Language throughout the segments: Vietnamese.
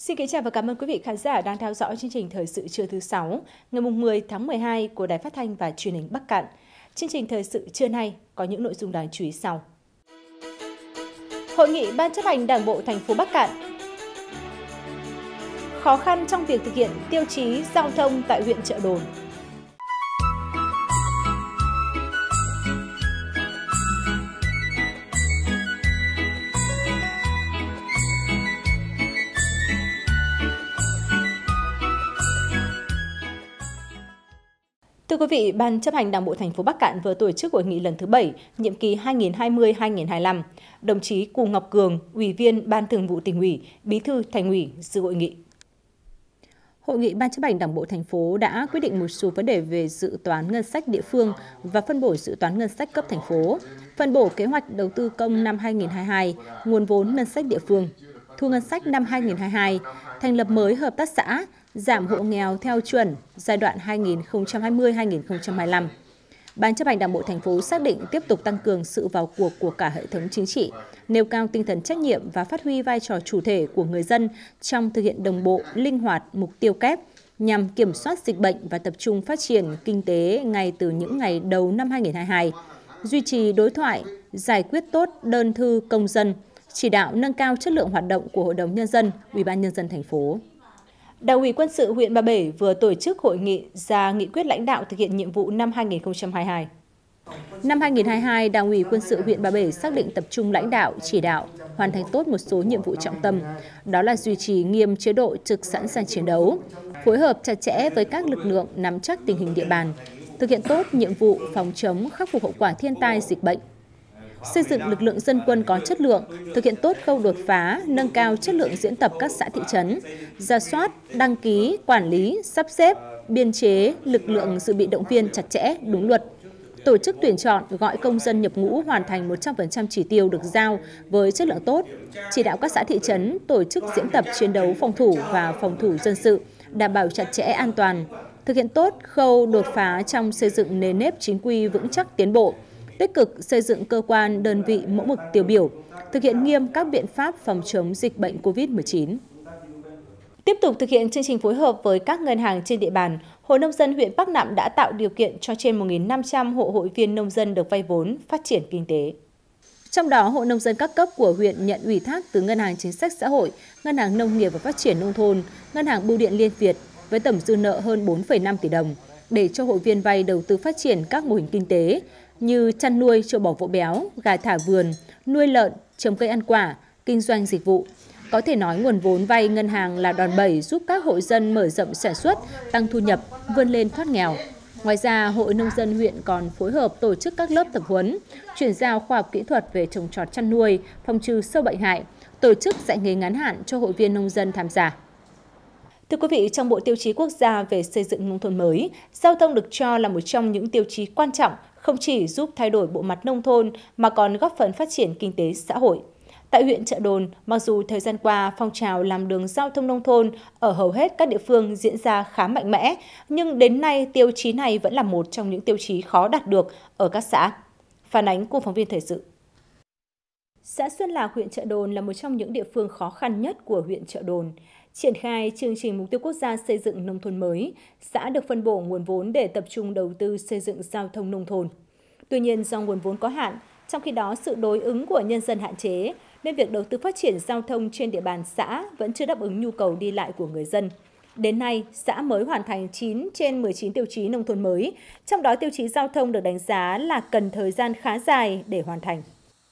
Xin kính chào và cảm ơn quý vị khán giả đang theo dõi chương trình Thời sự trưa thứ 6, ngày 10 tháng 12 của Đài Phát thanh và Truyền hình Bắc Kạn. Chương trình Thời sự trưa nay có những nội dung đáng chú ý sau. Hội nghị Ban chấp hành Đảng bộ thành phố Bắc Kạn. Khó khăn trong việc thực hiện tiêu chí giao thông tại huyện Chợ Đồn. Thưa quý vị, Ban chấp hành Đảng bộ thành phố Bắc Kạn vừa tổ chức hội nghị lần thứ 7, nhiệm kỳ 2020-2025. Đồng chí Cù Ngọc Cường, Ủy viên Ban Thường vụ Tỉnh ủy, Bí thư Thành ủy dự hội nghị. Hội nghị Ban chấp hành Đảng bộ thành phố đã quyết định một số vấn đề về dự toán ngân sách địa phương và phân bổ dự toán ngân sách cấp thành phố, phân bổ kế hoạch đầu tư công năm 2022, nguồn vốn ngân sách địa phương, thu ngân sách năm 2022, thành lập mới hợp tác xã, giảm hộ nghèo theo chuẩn giai đoạn 2020-2025. Ban chấp hành Đảng bộ thành phố xác định tiếp tục tăng cường sự vào cuộc của cả hệ thống chính trị, nêu cao tinh thần trách nhiệm và phát huy vai trò chủ thể của người dân trong thực hiện đồng bộ, linh hoạt mục tiêu kép nhằm kiểm soát dịch bệnh và tập trung phát triển kinh tế ngay từ những ngày đầu năm 2022, duy trì đối thoại, giải quyết tốt đơn thư công dân, chỉ đạo nâng cao chất lượng hoạt động của Hội đồng Nhân dân, Ủy ban Nhân dân thành phố. Đảng ủy quân sự huyện Ba Bể vừa tổ chức hội nghị ra nghị quyết lãnh đạo thực hiện nhiệm vụ năm 2022. Năm 2022, Đảng ủy quân sự huyện Ba Bể xác định tập trung lãnh đạo, chỉ đạo, hoàn thành tốt một số nhiệm vụ trọng tâm, đó là duy trì nghiêm chế độ trực sẵn sàng chiến đấu, phối hợp chặt chẽ với các lực lượng nắm chắc tình hình địa bàn, thực hiện tốt nhiệm vụ phòng chống khắc phục hậu quả thiên tai dịch bệnh, xây dựng lực lượng dân quân có chất lượng, thực hiện tốt khâu đột phá, nâng cao chất lượng diễn tập các xã thị trấn, rà soát, đăng ký, quản lý, sắp xếp, biên chế lực lượng dự bị động viên chặt chẽ, đúng luật, tổ chức tuyển chọn, gọi công dân nhập ngũ hoàn thành 100% chỉ tiêu được giao với chất lượng tốt, chỉ đạo các xã thị trấn tổ chức diễn tập chiến đấu phòng thủ và phòng thủ dân sự, đảm bảo chặt chẽ an toàn, thực hiện tốt khâu đột phá trong xây dựng nền nếp chính quy vững chắc tiến bộ, tích cực xây dựng cơ quan, đơn vị mẫu mực tiêu biểu, thực hiện nghiêm các biện pháp phòng chống dịch bệnh COVID-19. Tiếp tục thực hiện chương trình phối hợp với các ngân hàng trên địa bàn, Hội Nông dân huyện Bắc Nạm đã tạo điều kiện cho trên 1.500 hộ hội viên nông dân được vay vốn phát triển kinh tế. Trong đó, Hội Nông dân các cấp của huyện nhận ủy thác từ Ngân hàng Chính sách Xã hội, Ngân hàng Nông nghiệp và Phát triển Nông thôn, Ngân hàng Bưu điện Liên Việt với tổng dư nợ hơn 4,5 tỷ đồng để cho hội viên vay đầu tư phát triển các mô hình kinh tế như chăn nuôi trâu bò vỗ béo, gà thả vườn, nuôi lợn, trồng cây ăn quả, kinh doanh dịch vụ. Có thể nói nguồn vốn vay ngân hàng là đòn bẩy giúp các hộ dân mở rộng sản xuất, tăng thu nhập, vươn lên thoát nghèo. Ngoài ra, Hội Nông dân huyện còn phối hợp tổ chức các lớp tập huấn, chuyển giao khoa học kỹ thuật về trồng trọt chăn nuôi, phòng trừ sâu bệnh hại, tổ chức dạy nghề ngắn hạn cho hội viên nông dân tham gia. Thưa quý vị, trong Bộ Tiêu chí Quốc gia về xây dựng nông thôn mới, giao thông được cho là một trong những tiêu chí quan trọng không chỉ giúp thay đổi bộ mặt nông thôn mà còn góp phần phát triển kinh tế xã hội. Tại huyện Chợ Đồn, mặc dù thời gian qua phong trào làm đường giao thông nông thôn ở hầu hết các địa phương diễn ra khá mạnh mẽ, nhưng đến nay tiêu chí này vẫn là một trong những tiêu chí khó đạt được ở các xã. Phản ánh của phóng viên thời sự. Xã Xuân Lạc, huyện Chợ Đồn là một trong những địa phương khó khăn nhất của huyện Chợ Đồn. Triển khai chương trình mục tiêu quốc gia xây dựng nông thôn mới, xã được phân bổ nguồn vốn để tập trung đầu tư xây dựng giao thông nông thôn. Tuy nhiên, do nguồn vốn có hạn, trong khi đó sự đối ứng của nhân dân hạn chế, nên việc đầu tư phát triển giao thông trên địa bàn xã vẫn chưa đáp ứng nhu cầu đi lại của người dân. Đến nay, xã mới hoàn thành 9 trên 19 tiêu chí nông thôn mới, trong đó tiêu chí giao thông được đánh giá là cần thời gian khá dài để hoàn thành.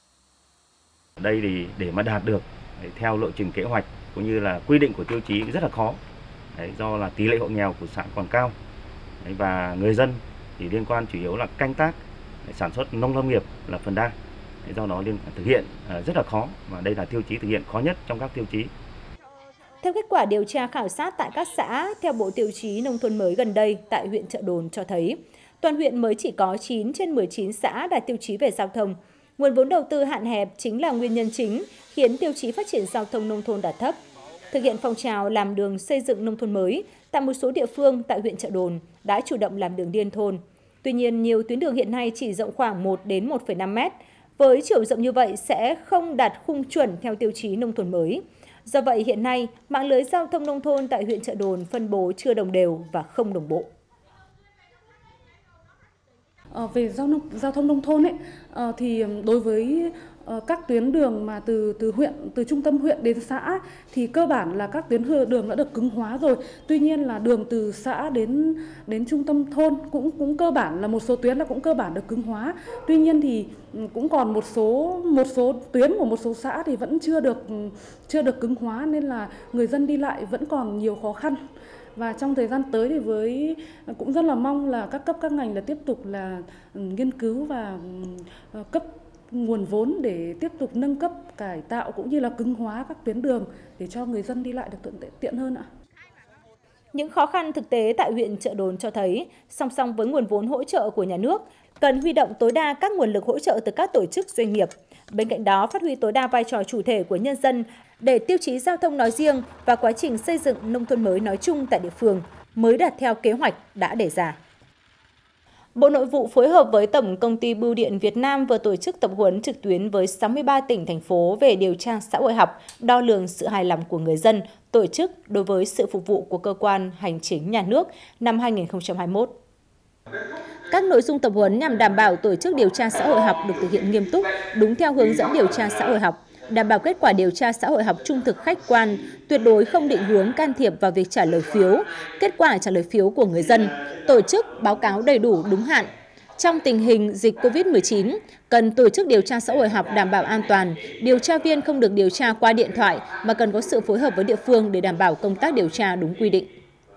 Đây thì để mà đạt được theo lộ trình kế hoạch cũng như là quy định của tiêu chí rất là khó. Do là tỷ lệ hộ nghèo của xã còn cao và người dân thì liên quan chủ yếu là canh tác, sản xuất nông lâm nghiệp là phần đa. Do đó thực hiện rất là khó và đây là tiêu chí thực hiện khó nhất trong các tiêu chí. Theo kết quả điều tra khảo sát tại các xã theo Bộ Tiêu chí Nông thôn mới gần đây tại huyện Chợ Đồn cho thấy, toàn huyện mới chỉ có 9 trên 19 xã đạt tiêu chí về giao thông. Nguồn vốn đầu tư hạn hẹp chính là nguyên nhân chính khiến tiêu chí phát triển giao thông nông thôn đạt thấp. Thực hiện phong trào làm đường xây dựng nông thôn mới, tại một số địa phương tại huyện Chợ Đồn đã chủ động làm đường liên thôn. Tuy nhiên, nhiều tuyến đường hiện nay chỉ rộng khoảng 1 đến 1,5 mét. Với chiều rộng như vậy sẽ không đạt khung chuẩn theo tiêu chí nông thôn mới. Do vậy hiện nay, mạng lưới giao thông nông thôn tại huyện Chợ Đồn phân bố chưa đồng đều và không đồng bộ. Về giao thông nông thôn thì đối với các tuyến đường mà từ trung tâm huyện đến xã thì cơ bản là các tuyến đường đã được cứng hóa rồi. Tuy nhiên là đường từ xã đến trung tâm thôn cũng cơ bản là một số tuyến là cũng cơ bản được cứng hóa. Tuy nhiên thì cũng còn một số tuyến của một số xã thì vẫn chưa được cứng hóa, nên là người dân đi lại vẫn còn nhiều khó khăn. Và trong thời gian tới thì cũng rất là mong là các cấp các ngành là tiếp tục là nghiên cứu và cấp nguồn vốn để tiếp tục nâng cấp, cải tạo cũng như là cứng hóa các tuyến đường để cho người dân đi lại được tiện hơn ạ. Những khó khăn thực tế tại huyện Chợ Đồn cho thấy, song song với nguồn vốn hỗ trợ của nhà nước, cần huy động tối đa các nguồn lực hỗ trợ từ các tổ chức doanh nghiệp. Bên cạnh đó, phát huy tối đa vai trò chủ thể của nhân dân để tiêu chí giao thông nói riêng và quá trình xây dựng nông thôn mới nói chung tại địa phương mới đạt theo kế hoạch đã đề ra. Bộ Nội vụ phối hợp với Tổng Công ty Bưu điện Việt Nam vừa tổ chức tập huấn trực tuyến với 63 tỉnh, thành phố về điều tra xã hội học, đo lường sự hài lòng của người dân, tổ chức đối với sự phục vụ của cơ quan hành chính nhà nước năm 2021. Các nội dung tập huấn nhằm đảm bảo tổ chức điều tra xã hội học được thực hiện nghiêm túc, đúng theo hướng dẫn điều tra xã hội học, đảm bảo kết quả điều tra xã hội học trung thực khách quan, tuyệt đối không định hướng can thiệp vào việc trả lời phiếu, kết quả trả lời phiếu của người dân, tổ chức báo cáo đầy đủ đúng hạn. Trong tình hình dịch COVID-19, cần tổ chức điều tra xã hội học đảm bảo an toàn, điều tra viên không được điều tra qua điện thoại mà cần có sự phối hợp với địa phương để đảm bảo công tác điều tra đúng quy định.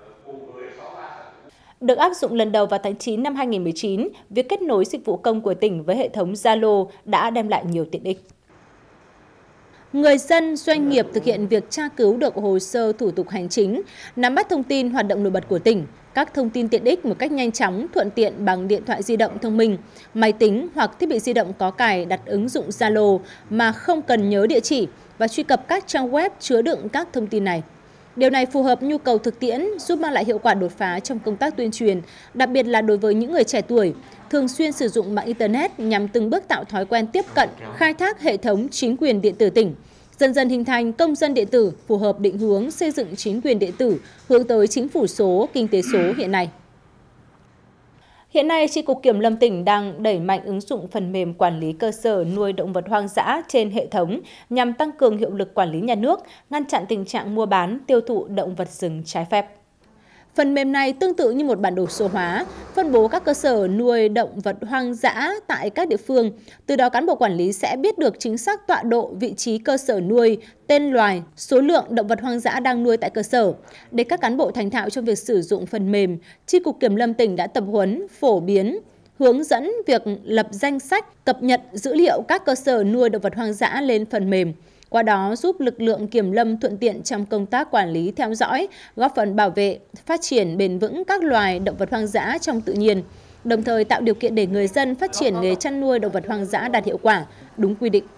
Được áp dụng lần đầu vào tháng 9 năm 2019, việc kết nối dịch vụ công của tỉnh với hệ thống Zalo đã đem lại nhiều tiện ích. Người dân, doanh nghiệp thực hiện việc tra cứu được hồ sơ thủ tục hành chính, nắm bắt thông tin hoạt động nổi bật của tỉnh, các thông tin tiện ích một cách nhanh chóng, thuận tiện bằng điện thoại di động thông minh, máy tính hoặc thiết bị di động có cài đặt ứng dụng Zalo mà không cần nhớ địa chỉ và truy cập các trang web chứa đựng các thông tin này. Điều này phù hợp nhu cầu thực tiễn, giúp mang lại hiệu quả đột phá trong công tác tuyên truyền, đặc biệt là đối với những người trẻ tuổi, thường xuyên sử dụng mạng Internet nhằm từng bước tạo thói quen tiếp cận, khai thác hệ thống chính quyền điện tử tỉnh. Dần dần hình thành công dân điện tử phù hợp định hướng xây dựng chính quyền điện tử hướng tới chính phủ số, kinh tế số hiện nay. Hiện nay, Chi cục Kiểm lâm tỉnh đang đẩy mạnh ứng dụng phần mềm quản lý cơ sở nuôi động vật hoang dã trên hệ thống nhằm tăng cường hiệu lực quản lý nhà nước, ngăn chặn tình trạng mua bán, tiêu thụ động vật rừng trái phép. Phần mềm này tương tự như một bản đồ số hóa, phân bố các cơ sở nuôi động vật hoang dã tại các địa phương. Từ đó cán bộ quản lý sẽ biết được chính xác tọa độ, vị trí cơ sở nuôi, tên loài, số lượng động vật hoang dã đang nuôi tại cơ sở. Để các cán bộ thành thạo trong việc sử dụng phần mềm, Chi cục Kiểm lâm tỉnh đã tập huấn, phổ biến, hướng dẫn việc lập danh sách, cập nhật dữ liệu các cơ sở nuôi động vật hoang dã lên phần mềm. Qua đó giúp lực lượng kiểm lâm thuận tiện trong công tác quản lý theo dõi, góp phần bảo vệ, phát triển bền vững các loài động vật hoang dã trong tự nhiên, đồng thời tạo điều kiện để người dân phát triển nghề chăn nuôi động vật hoang dã đạt hiệu quả, đúng quy định.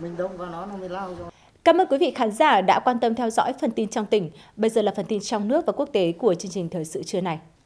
Cảm ơn quý vị khán giả đã quan tâm theo dõi phần tin trong tỉnh. Bây giờ là phần tin trong nước và quốc tế của chương trình Thời sự trưa này.